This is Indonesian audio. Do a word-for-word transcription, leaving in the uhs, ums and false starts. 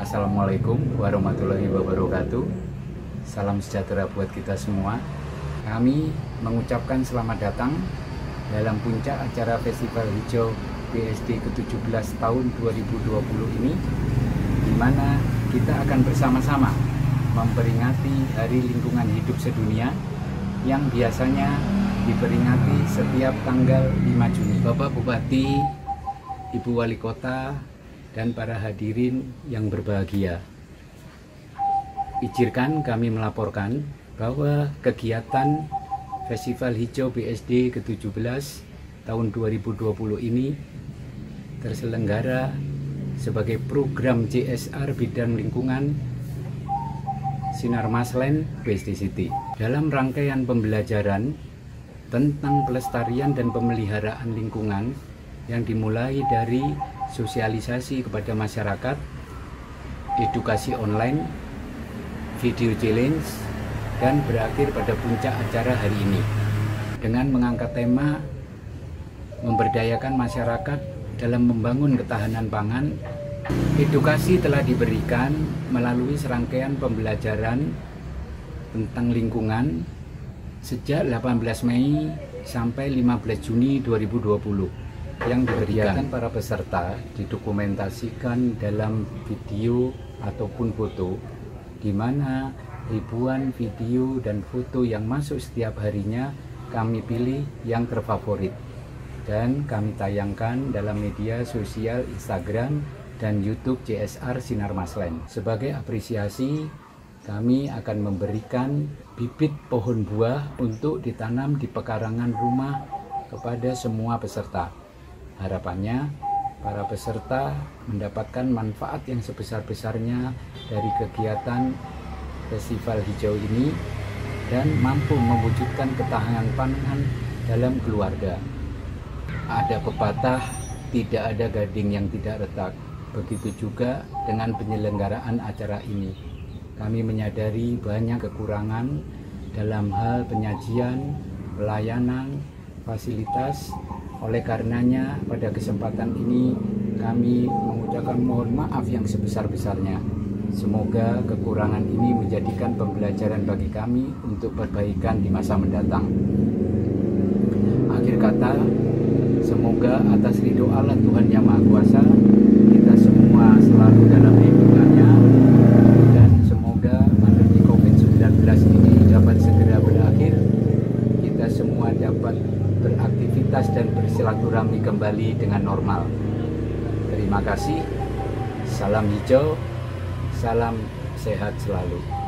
Assalamualaikum warahmatullahi wabarakatuh. Salam sejahtera buat kita semua. Kami mengucapkan selamat datang dalam puncak acara Festival Hijau B S D ke tujuh belas tahun dua ribu dua puluh ini, di mana kita akan bersama-sama memperingati Hari Lingkungan Hidup Sedunia yang biasanya diperingati setiap tanggal lima Juni. Bapak Bupati, Ibu Wali Kota, dan para hadirin yang berbahagia, izinkan kami melaporkan bahwa kegiatan Festival Hijau B S D ke tujuh belas tahun dua ribu dua puluh ini terselenggara sebagai program C S R bidang lingkungan Sinar Maslen B S D City. Dalam rangkaian pembelajaran tentang pelestarian dan pemeliharaan lingkungan yang dimulai dari sosialisasi kepada masyarakat, edukasi online, video challenge, dan berakhir pada puncak acara hari ini dengan mengangkat tema memberdayakan masyarakat dalam membangun ketahanan pangan. Edukasi telah diberikan melalui serangkaian pembelajaran tentang lingkungan sejak delapan belas Mei sampai lima belas Juni dua ribu dua puluh. Yang diberikan para peserta didokumentasikan dalam video ataupun foto, di mana ribuan video dan foto yang masuk setiap harinya kami pilih yang terfavorit dan kami tayangkan dalam media sosial Instagram dan YouTube C S R Sinar Maslen. Sebagai apresiasi, kami akan memberikan bibit pohon buah untuk ditanam di pekarangan rumah kepada semua peserta. Harapannya para peserta mendapatkan manfaat yang sebesar-besarnya dari kegiatan Festival Hijau ini dan mampu mewujudkan ketahanan pangan dalam keluarga. Ada pepatah, tidak ada gading yang tidak retak. Begitu juga dengan penyelenggaraan acara ini. Kami menyadari banyak kekurangan dalam hal penyajian, pelayanan, fasilitas. Oleh karenanya, pada kesempatan ini kami mengucapkan mohon maaf yang sebesar-besarnya. Semoga kekurangan ini menjadikan pembelajaran bagi kami untuk perbaikan di masa mendatang. Akhir kata, semoga atas ridho Allah Tuhan Yang Maha Kuasa, kita semua selalu dalam lindungannya, dan semoga pandemi COVID sembilan belas ini dapat segera berakhir. Kita semua dapat beraktivitas dan bersilaturahmi kembali dengan normal. Terima kasih. Salam hijau, salam sehat selalu.